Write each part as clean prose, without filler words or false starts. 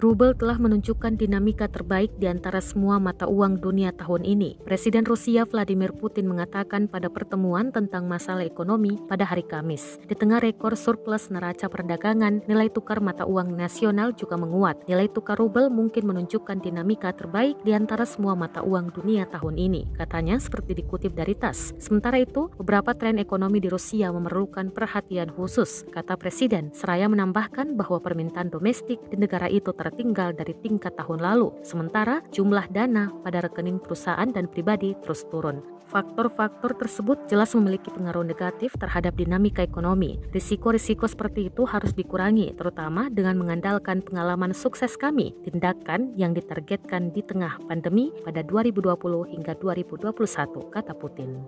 Rubel telah menunjukkan dinamika terbaik di antara semua mata uang dunia tahun ini. Presiden Rusia Vladimir Putin mengatakan pada pertemuan tentang masalah ekonomi pada hari Kamis. Di tengah rekor surplus neraca perdagangan, nilai tukar mata uang nasional juga menguat. Nilai tukar rubel mungkin menunjukkan dinamika terbaik di antara semua mata uang dunia tahun ini, katanya seperti dikutip dari TASS. Sementara itu, beberapa tren ekonomi di Rusia memerlukan perhatian khusus, kata Presiden, seraya menambahkan bahwa permintaan domestik di negara itu tertinggal dari tingkat tahun lalu, sementara jumlah dana pada rekening perusahaan dan pribadi terus turun. Faktor-faktor tersebut jelas memiliki pengaruh negatif terhadap dinamika ekonomi. Risiko-risiko seperti itu harus dikurangi, terutama dengan mengandalkan pengalaman sukses kami, tindakan yang ditargetkan di tengah pandemi pada 2020 hingga 2021, kata Putin.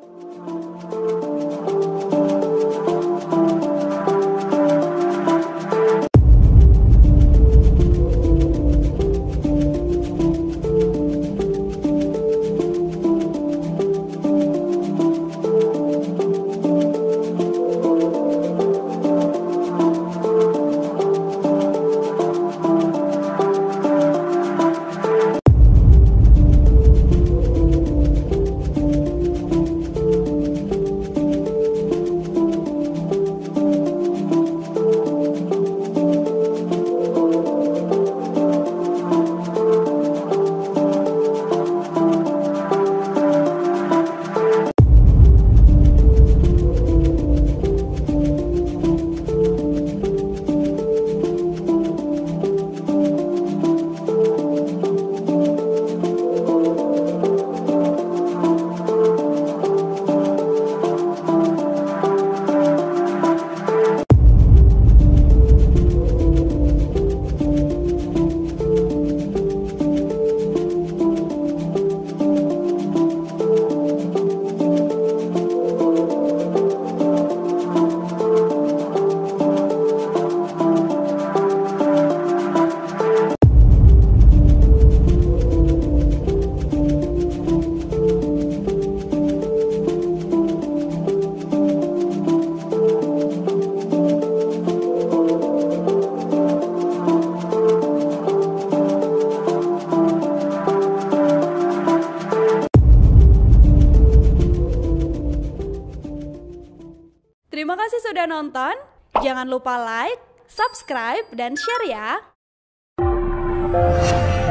Terima kasih sudah nonton. Jangan lupa like, subscribe, dan share ya.